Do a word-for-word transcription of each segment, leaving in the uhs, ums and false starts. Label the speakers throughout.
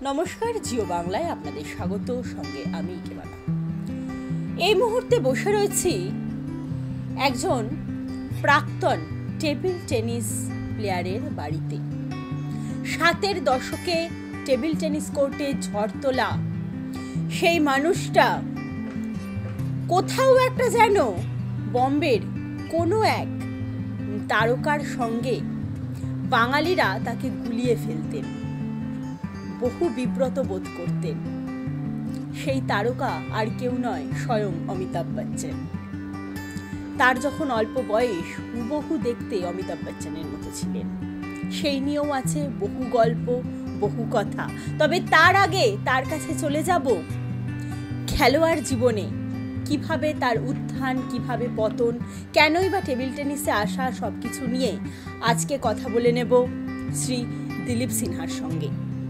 Speaker 1: নমস্কার, জিও বাংলায় আপনাদের স্বাগত। সঙ্গে আমি কেবানা। এই মুহূর্তে বসে রয়েছি একজন প্রাক্তন টেবিল টেনিস প্লেয়ারের বাড়িতে। সাতের দশকে টেবিল টেনিস কোর্টে ঝড় তোলা সেই মানুষটা কোথাও একটা যেন বম্বের কোনো এক তারকার সঙ্গে বাঙালিরা তাকে গুলিয়ে ফেলতেন, বহু বিব্রত বোধ করতেন। সেই তারকা আর কেউ নয়, স্বয়ং অমিতাভ বচ্চন। তার যখন অল্প বয়স, হুবহু দেখতে অমিতাভ বচ্চনের মতো ছিলেন। সেই নিয়েও আছে বহু গল্প, বহু কথা। তবে তার আগে তার কাছে চলে যাব খেলোয়াড় জীবনে কিভাবে তার উত্থান, কিভাবে পতন, কেনই বা টেবিল টেনিসে আসা, সবকিছু নিয়ে আজকে কথা বলে নেব শ্রী দিলীপ সিনহার সঙ্গে।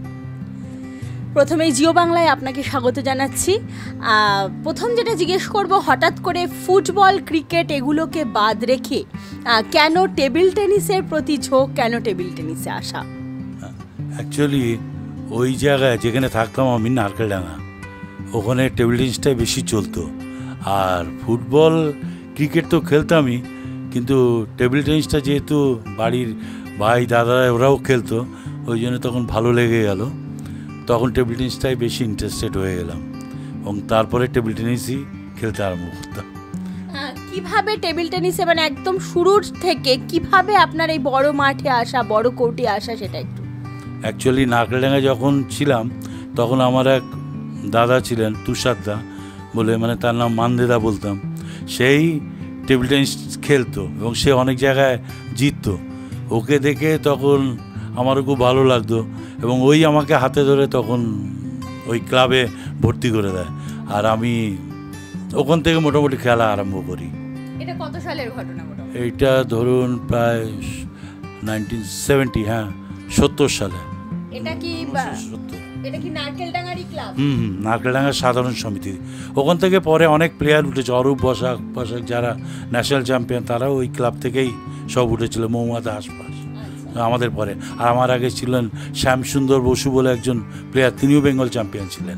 Speaker 1: প্রথমেই জিও বাংলায় আপনাকে স্বাগত জানাচ্ছি। প্রথম যেটা জিজ্ঞেস করব, হঠাৎ করে ফুটবল, ক্রিকেট এগুলোকে বাদ রেখে কেন টেবিল টেনিসের প্রতি ঝোঁক, কেন টেবিল টেনিসে আসা?
Speaker 2: অ্যাকচুয়ালি ওই জায়গায় যেখানে থাকতাম আমি, নারকেলডাঙ্গা, ওখানে টেবিল টেনিসটাই বেশি চলতো। আর ফুটবল, ক্রিকেট তো খেলতামই, কিন্তু টেবিল টেনিসটা যেহেতু বাড়ির ভাই দাদারা ওরাও খেলতো, ওই জন্য তখন ভালো লেগে গেল। তখন টেবিল টেনিসটাই বেশি ইন্টারেস্টেড হয়ে গেলাম এবং তারপরে টেবিল টেনিসই খেলতে আরম্ভ করতাম।
Speaker 1: কিভাবে টেবিল টেনিসে, মানে একদম শুরুর থেকে কিভাবে আপনার এই বড় মাঠে আসা, বড় কোর্টে আসা, সেটা একটু।
Speaker 2: অ্যাকচুয়ালি নারকেলডাঙ্গা যখন ছিলাম তখন আমার এক দাদা ছিলেন, তুষারদা বলে, মানে তার নাম মানদেদা বলতাম। সেই টেবিল টেনিস খেলতো এবং সে অনেক জায়গায় জিততো। ওকে দেখে তখন আমারও খুব ভালো লাগতো এবং ওই আমাকে হাতে ধরে তখন ওই ক্লাবে ভর্তি করে দেয়। আর আমি ওখান থেকে মোটামুটি খেলা আরম্ভ করি।
Speaker 1: এটা কত সালের ঘটনা?
Speaker 2: এইটা ধরুন প্রায় নাইনটিন সেভেন্টি, হ্যাঁ সত্তর সালে।
Speaker 1: এটা কি এটা কি নারকেলডাঙ্গারই ক্লাব?
Speaker 2: হুম হুম নারকেলডাঙ্গা সাধারণ সমিতি। ওখান থেকে পরে অনেক প্লেয়ার উঠেছে, অরূপ বসাক বসাক যারা ন্যাশনাল চ্যাম্পিয়ন, তারাও ওই ক্লাব থেকেই সব উঠেছিল, মৌমাতা আশপাশ আমাদের পরে। আর আমার আগে ছিলেন শ্যামসুন্দর বসু বলে একজন প্লেয়ার, তিনিও বেঙ্গল চ্যাম্পিয়ন ছিলেন।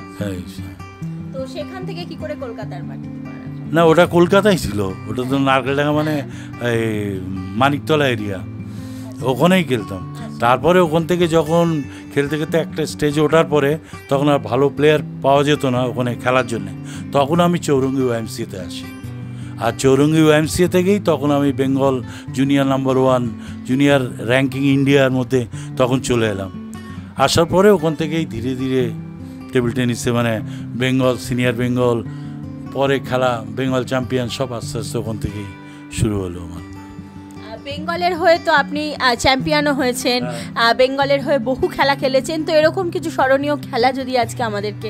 Speaker 1: তো সেখান থেকে কি করে কলকাতার মাঠে?
Speaker 2: না, ওটা কলকাতায় ছিল, ওটা তো নারকেলডাঙ্গা মানে এই মানিকতলা এরিয়া, ওখানেই খেলতাম। তারপরে ওখান থেকে যখন খেলতে খেলতে একটা স্টেজে ওঠার পরে তখন আর ভালো প্লেয়ার পাওয়া যেত না ওখানে খেলার জন্যে, তখন আমি চৌরঙ্গি ওয়াইএমসিএতে আসি। আর চৌরঙ্গি ওয়াইএমসিএ থেকেই তখন আমি Bengal junior number one, junior ranking ইন্ডিয়ার মধ্যে তখন চলে এলাম। আসার পরে ওখান থেকেই ধীরে ধীরে টেবিল টেনিসে, মানে বেঙ্গল, সিনিয়র বেঙ্গল, পরে খেলা বেঙ্গল চ্যাম্পিয়ন, সব আস্তে আস্তে ওখান থেকেই শুরু হলো আমার।
Speaker 1: বেঙ্গলের হয়ে তো আপনি চ্যাম্পিয়নও হয়েছেন, বেঙ্গলের হয়ে বহু খেলা খেলেছেন। তো এরকম কিছু স্মরণীয় খেলা যদি আজকে আমাদেরকে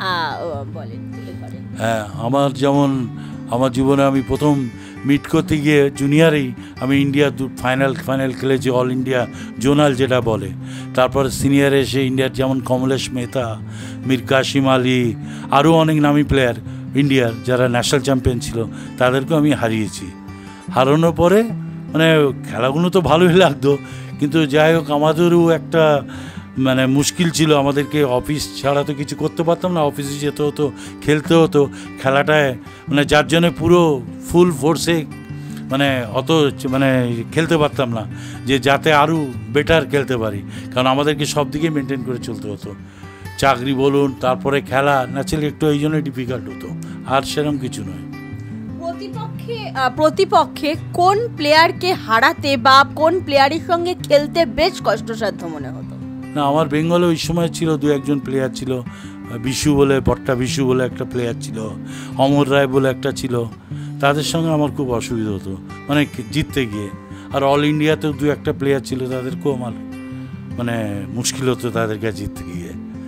Speaker 1: বলেন।
Speaker 2: হ্যাঁ, আমার যেমন আমার জীবনে আমি প্রথম মিট করতে গিয়ে জুনিয়রেই আমি ইন্ডিয়া ফাইনাল ফাইনাল খেলেছি, অল ইন্ডিয়া জোনাল যেটা বলে। তারপর সিনিয়রে এসে ইন্ডিয়ার যেমন কমলেশ মেহতা, মীর কাসিম আলী, আরও অনেক নামী প্লেয়ার ইন্ডিয়ার যারা ন্যাশনাল চ্যাম্পিয়ন ছিল, তাদেরকেও আমি হারিয়েছি। হারানোর পরে মানে খেলাগুলো তো ভালোই লাগতো, কিন্তু যাই হোক আমাদেরও একটা মানে মুশকিল ছিল, আমাদেরকে অফিস ছাড়া তো কিছু করতে পারতাম না, অফিসে যেতে হতো, খেলতে হতো খেলাটায়, মানে যার জন্যে পুরো ফুল ফোর্সে মানে অত মানে খেলতে পারতাম না, যে যাতে আরও বেটার খেলতে পারি, কারণ আমাদেরকে সব দিকে মেনটেন করে চলতে হতো, চাকরি বলুন, তারপরে খেলা, ন্যাচারালি একটু এই জন্যই ডিফিকাল্ট হতো, আর সেরকম কিছু নয়।
Speaker 1: প্রতিপক্ষে প্রতিপক্ষে কোন প্লেয়ারকে হারাতে বা কোন প্লেয়ারের সঙ্গে খেলতে বেশ কষ্টসাধ্য মনে হতো?
Speaker 2: না, আমার বেঙ্গলে ওই সময় ছিল দু একজন প্লেয়ার ছিল, বিশু বলে, পট্টা বিশু বলে একটা প্লেয়ার ছিল, অমর রায় বলে একটা ছিল, তাদের সঙ্গে আমার খুব অসুবিধা হতো মানে জিততে গিয়ে। আর অল ইন্ডিয়াতেও দু একটা প্লেয়ার ছিল, তাদেরকেও আমার মানে মুশকিল হতো তাদেরকে জিততে গিয়ে।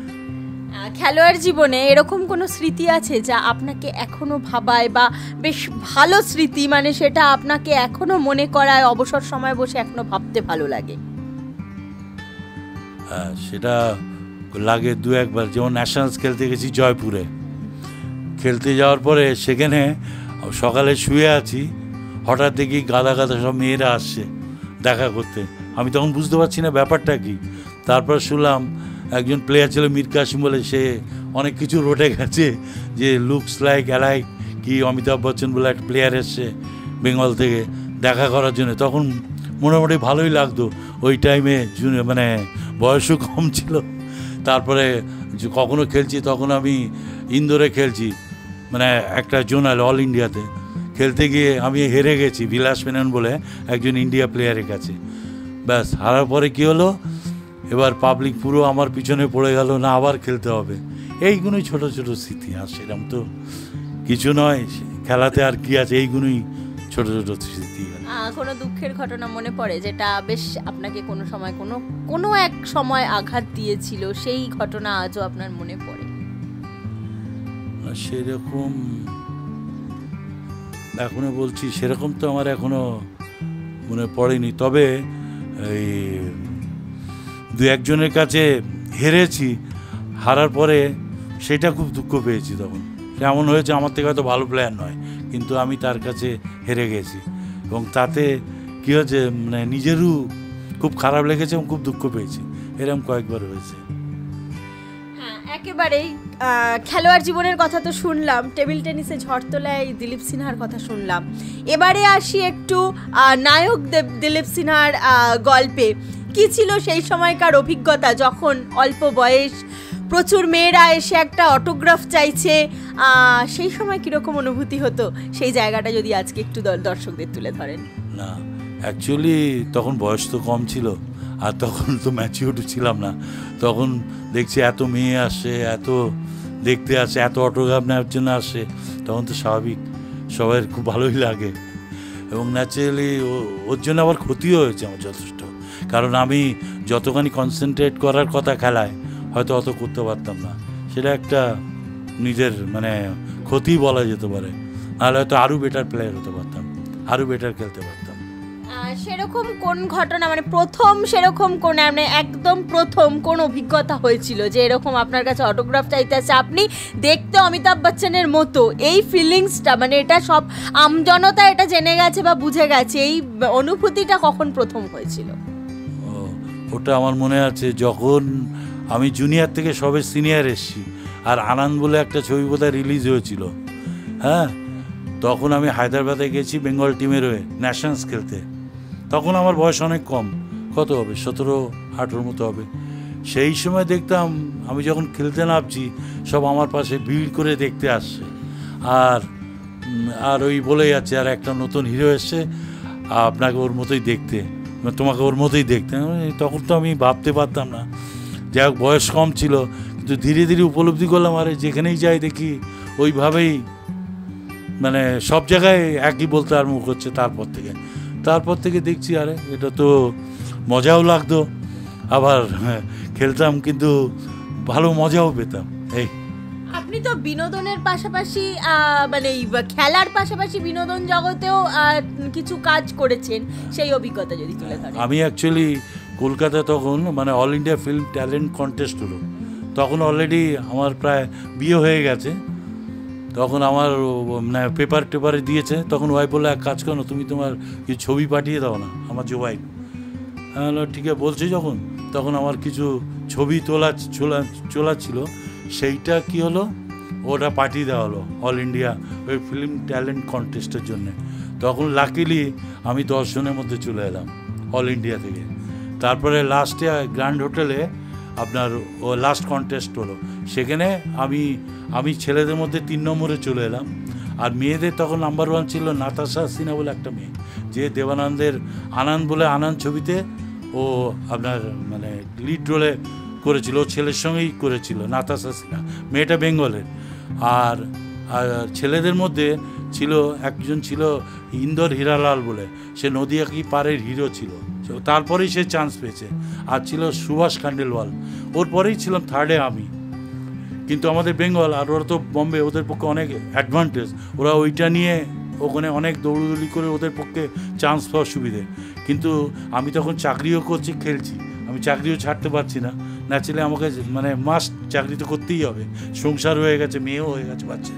Speaker 1: খেলোয়াড় জীবনে এরকম কোনো স্মৃতি আছে যা আপনাকে এখনো ভাবায়, বা বেশ ভালো স্মৃতি, মানে সেটা আপনাকে এখনো মনে করায়, অবসর সময় বসে এখনো ভাবতে ভালো লাগে?
Speaker 2: হ্যাঁ, সেটা লাগে দু একবার। যেমন ন্যাশনালস খেলতে গেছি জয়পুরে, খেলতে যাওয়ার পরে সেখানে সকালে শুয়ে আছি, হঠাৎ দেখি গাদা গাদা সব মেয়েরা আসছে দেখা করতে। আমি তখন বুঝতে পারছি না ব্যাপারটা কি। তারপর শুনলাম একজন প্লেয়ার ছিল মীর কাসিম বলে, সে অনেক কিছু রটে গেছে যে লুকস লাইক অ্যালাইক কি অমিতাভ বচ্চন বলে একটা প্লেয়ার এসছে বেঙ্গল থেকে দেখা করার জন্য। তখন মোটামুটি ভালোই লাগতো ওই টাইমে, মানে বয়সও কম ছিল। তারপরে কখনো খেলছি তখন আমি ইন্দোরে খেলছি, মানে একটা জোনাল অল ইন্ডিয়াতে খেলতে গিয়ে আমি হেরে গেছি বিলাস মেনন বলে একজন ইন্ডিয়া প্লেয়ারের কাছে। ব্যাস হারার পরে কী হলো, এবার পাবলিক পুরো আমার পিছনে পড়ে গেল, না আবার খেলতে হবে। এইগুলোই ছোটো ছোটো স্মৃতি, আর সেরকম তো কিছু নয় খেলাতে, আর কি আছে, এইগুলোই ছোটো ছোটো স্মৃতি।
Speaker 1: কোনো দুঃখের ঘটনা মনে পড়ে যেটা বেশ আপনাকে কোনো সময় কোনো কোনো এক সময় আঘাত দিয়েছিল, সেই ঘটনা আজও আপনার মনে পড়ে?
Speaker 2: সেরকম এখনো বলছি সেরকম তো আমার এখনো মনে পড়েনি, তবে এই দু একজনের কাছে হেরেছি, হারার পরে সেটা খুব দুঃখ পেয়েছি। তখন এমন হয়েছে আমার থেকে হয়তো ভালো প্লেয়ার নয়, কিন্তু আমি তার কাছে হেরে গেছি এবং তাতে কী হয়েছে, মানে নিজেরও খুব খারাপ লেগেছে এবং খুব দুঃখ পেয়েছি। এরকম কয়েকবার হয়েছে।
Speaker 1: হ্যাঁ, একেবারেই খেলোয়াড় জীবনের কথা তো শুনলাম, টেবিল টেনিসে ঝড় তোলায় দিলীপ সিনহার কথা শুনলাম। এবারে আসি একটু নায়ক দিলীপ সিনহার গল্পে। কি ছিল সেই সময়কার অভিজ্ঞতা, যখন অল্প বয়স, প্রচুর মেয়েরা এসে একটা অটোগ্রাফ চাইছে, সেই সময় কীরকম অনুভূতি হতো, সেই জায়গাটা যদি আজকে একটু দর্শকদের তুলে ধরেন।
Speaker 2: না, অ্যাকচুয়ালি তখন বয়স তো কম ছিল, আর তখন তো ম্যাচিউরড ছিলাম না। তখন দেখছি এত মেয়ে আসে, এত দেখতে আসে, এত অটোগ্রাফ নেওয়ার জন্য আসে, তখন তো স্বাভাবিক সবাই খুব ভালোই লাগে। এবং ন্যাচারালি ওর জন্য আবার ক্ষতিও হয়েছে আমার যথেষ্ট, কারণ আমি যতখানি কনসেন্ট্রেট করার কথা খেলায় হয়তো অত করতে পারতাম না। সেটা একটা নিজের মানে ক্ষতি বলা যেতে পারে, নাহলে হয়তো আরও বেটার প্লেয়ার হতে পারতাম, আরও বেটার খেলতে পারতাম।
Speaker 1: সেরকম কোন ঘটনা, মানে প্রথম সেরকম কোন, মানে একদম প্রথম কোন অভিজ্ঞতা হয়েছিল যে এরকম আপনার কাছে অটোগ্রাফ চাইতে আছে, আপনি দেখতে অমিতাভ বচ্চনের মতো, এই ফিলিংসটা, মানে এটা সব আমজনতা এটা জেনে গেছে বা বুঝে গেছে, এই অনুভূতিটা কখন প্রথম হয়েছিল?
Speaker 2: ওটা আমার মনে আছে যখন আমি জুনিয়র থেকে সবে সিনিয়র এসেছি, আর আনন্দ বলে একটা ছবি বোধহয় রিলিজ হয়েছিল। হ্যাঁ, তখন আমি হায়দ্রাবাদে গেছি বেঙ্গল টিমের হয়ে ন্যাশনালস খেলতে। তখন আমার বয়স অনেক কম, কত হবে, সতেরো আঠেরোর মতো হবে। সেই সময় দেখতাম আমি যখন খেলতে নামছি সব আমার পাশে ভিড় করে দেখতে আসছে, আর আর ওই বলে যাচ্ছে আর একটা নতুন হিরো এসছে, আপনাকে ওর মতোই দেখতে, তোমাকে ওর মতোই দেখতে। তখন তো আমি ভাবতে পারতাম না, যাই হোক বয়স কম ছিল, কিন্তু ধীরে ধীরে উপলব্ধি করলাম, আরে যেখানেই যাই দেখি ওইভাবেই, মানে সব জায়গায় একই বলতে আরম্ভ করছে। তারপর থেকে তারপর থেকে দেখছি আরে এটা তো মজাও লাগতো, আবার খেলতাম কিন্তু ভালো মজাও পেতাম। এই
Speaker 1: আপনি তো বিনোদনের পাশাপাশি মানে খেলার পাশাপাশি বিনোদন জগতেও কিছু কাজ করেছেন, সেই অভিজ্ঞতা যদি তুলে ধরেন।
Speaker 2: আমি অ্যাকচুয়ালি কলকাতা তখন মানে all India film talent contest হলো, তখন অলরেডি আমার প্রায় বিয়ে হয়ে গেছে। তখন আমার মানে পেপার টেপারে দিয়েছে, তখন ওয়াইফ বললো এক কাজ করো, তুমি তোমার কিছু ছবি পাঠিয়ে দাও না, আমার যে ওয়াইফ। হ্যাঁ ঠিক আছে বলছি, যখন তখন আমার কিছু ছবি তোলা চোলা চোলা ছিল, সেইটা কি হলো, ওটা পাঠিয়ে দেওয়া হলো অল ইন্ডিয়া ওই ফিল্ম ট্যালেন্ট কন্টেস্টের জন্যে। তখন লাকিলি আমি দশ জনের মধ্যে চলে এলাম অল ইন্ডিয়া থেকে। তারপরে লাস্টে গ্র্যান্ড হোটেলে আপনার ও লাস্ট কন্টেস্ট হলো, সেখানে আমি আমি ছেলেদের মধ্যে তিন নম্বরে চলে এলাম। আর মেয়েদের তখন নাম্বার ওয়ান ছিল নাতাশা সিনহা বলে একটা মেয়ে, যে দেবানন্দের আনন্দ বলে আনন্দ ছবিতে ও আপনার মানে লিড রোলে করেছিল, ও ছেলের সঙ্গেই করেছিল, নাতাশা সিনহা, মেয়েটা বেঙ্গলের। আর আর ছেলেদের মধ্যে ছিল একজন ছিল ইন্দর হীরালাল বলে, সে নদিয়া কি পাড়ের হিরো ছিল, তারপরেই সে চান্স পেয়েছে। আর ছিল সুভাষ খান্ডেলওয়াল, ওর পরেই ছিলাম থার্ডে আমি। কিন্তু আমাদের বেঙ্গল আর ওরা তো বম্বে, ওদের পক্ষে অনেক অ্যাডভান্টেজ, ওরা ওইটা নিয়ে ওখানে অনেক দৌড়দৌড়ি করে ওদের পক্ষে চান্স পাওয়ার সুবিধে। কিন্তু আমি তখন চাকরিও করছি, খেলছি, আমি চাকরিও ছাড়তে পারছি না, ন্যাচারালি আমাকে মানে মাস্ট চাকরি তো করতেই হবে, সংসার হয়ে গেছে, মেয়েও হয়ে গেছে, বাচ্চা।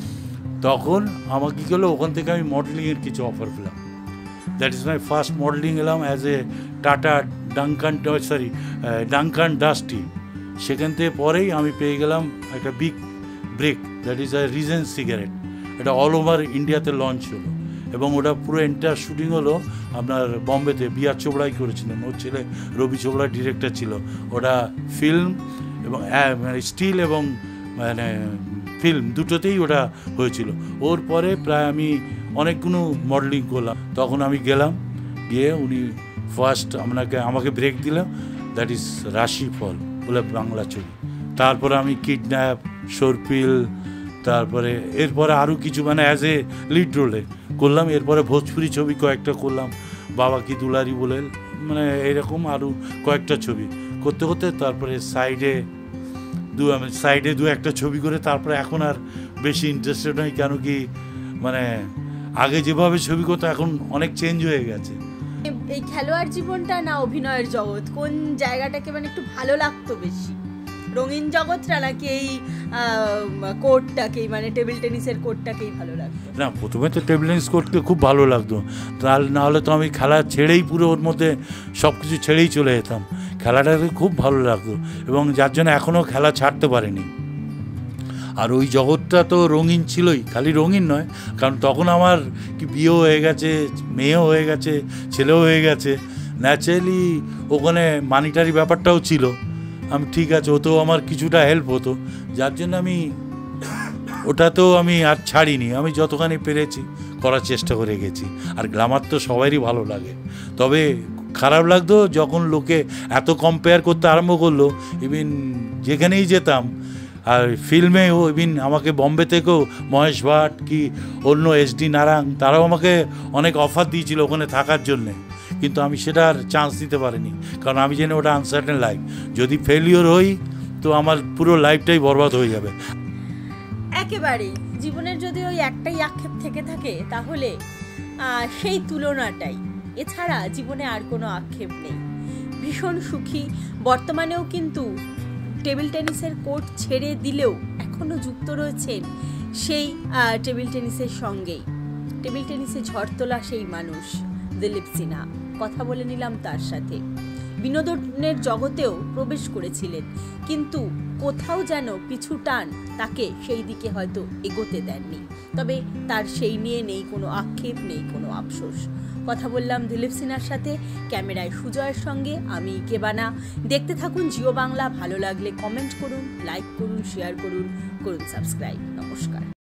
Speaker 2: তখন আমাকে কী হলো, ওখান থেকে আমি মডেলিংয়ের কিছু অফার পেলাম। That is my first modelling এলাম as a Tata Duncan sorry Duncan Dusty সেখান থেকে পরেই আমি পেয়ে গেলাম একটা big break, that is a Regent cigarette. এটা অল ওভার ইন্ডিয়াতে লঞ্চ হলো এবং ওটা পুরো এন্টার শুটিং হলো আপনার বম্বেতে। বি আর চোপড়াই করেছিলেন, ওর ছেলে রবি চোপড়া ডিরেক্টর ছিল। ওটা ফিল্ম এবং স্টিল এবং মানে ফিল্ম দুটোতেই ওটা হয়েছিল। ওর পরে প্রায় আমি অনেকগুলো মডেলিং করলাম। তখন আমি গেলাম, গিয়ে উনি ফার্স্ট আপনাকে আমাকে ব্রেক দিলাম, দ্যাট ইজ রাশিফল বলে বাংলা ছবি। তারপরে আমি কিডন্যাপ, সর্পিল, তারপরে এরপরে আরও কিছু মানে অ্যাজ এ লিড রোলে করলাম। এরপরে ভোজপুরি ছবি কয়েকটা করলাম, বাবা কি দুলারি বলে, মানে এরকম আরও কয়েকটা ছবি করতে করতে তারপরে সাইডে দু সাইডে দু একটা ছবি করে তারপরে এখন আর বেশি ইন্টারেস্টেড নই। কেন কি মানে আগে যেভাবে ছবি করতো এখন অনেক চেঞ্জ হয়ে গেছে।
Speaker 1: এই খেলোয়াড় জীবনটা না অভিনয়ের জগৎ, কোন জায়গাটাকে মানে একটু ভালো লাগতো বেশি, রঙিন জগৎটা নাকি এই কোর্টটাকেই মানে টেবিল টেনিসের কোর্টটাকেই ভালো লাগতো?
Speaker 2: না, প্রথমে তো টেবিল টেনিস করতে খুব ভালো লাগতো, তাহলে নাহলে তো আমি খেলা ছেড়েই পুরো ওর মধ্যে সব কিছু ছেড়েই চলে যেতাম। খেলাটাকে খুব ভালো লাগতো এবং যার জন্য এখনও খেলা ছাড়তে পারিনি। আর ওই জগৎটা তো রঙিন ছিলই, খালি রঙিন নয়, কারণ তখন আমার কি বিয়েও হয়ে গেছে, মেয়েও হয়ে গেছে, ছেলেও হয়ে গেছে। ন্যাচারালি ওখানে মানিটারি ব্যাপারটাও ছিল। আমি ঠিক আছে, ওতেও আমার কিছুটা হেল্প হতো, যার জন্য আমি ওটাতেও আমি আর ছাড়িনি। আমি যতখানি পেরেছি করার চেষ্টা করে গেছি। আর গ্ল্যামার তো সবারই ভালো লাগে, তবে খারাপ লাগতো যখন লোকে এত কম্পেয়ার করতে আরম্ভ করলো। ইভিন যেখানেই যেতাম আর ফিল্মেও, ইভিন আমাকে বম্বে থেকেও মহেশ ভাট কি অন্য এস ডি নারায়ণ তারাও আমাকে অনেক অফার দিয়েছিল ওখানে থাকার জন্যে, কিন্তু আমি সেটা আর চান্স দিতে পারিনি। কারণ আমি জানি ওটা আনসার্টেন লাইফ, যদি ফেলিওর হই তো আমার পুরো লাইফটাই বরবাদ হয়ে যাবে।
Speaker 1: একেবারেই জীবনের যদি ওই একটাই আক্ষেপ থেকে থাকে তাহলে সেই তুলনাটাই, এছাড়া জীবনে আর কোনো আক্ষেপ নেই। ভীষণ সুখী। বর্তমানেও কিন্তু টেবিল টেনিসের কোর্ট ছেড়ে দিলেও এখনও যুক্ত রয়েছেন সেই টেবিল টেনিসের সঙ্গেই। টেবিল টেনিসে ঝড় তোলা সেই মানুষ দিলীপ সিনহা, কথা বলে নিলাম তার সাথে। বিনোদনের জগতেও প্রবেশ করেছিলেন, কিন্তু কোথাও যেন পিছু টান তাকে সেই দিকে হয়তো এগোতে দেননি। তবে তার সেই নিয়ে নেই কোনো আক্ষেপ, নেই কোনো আফসোস। কথা বললাম দিলীপ সিনহার সাথে। ক্যামেরায় সুজয়ের সঙ্গে আমি কেবানা। দেখতে থাকুন জিও বাংলা। ভালো লাগলে কমেন্ট করুন, লাইক করুন, শেয়ার করুন, করুন সাবস্ক্রাইব। নমস্কার।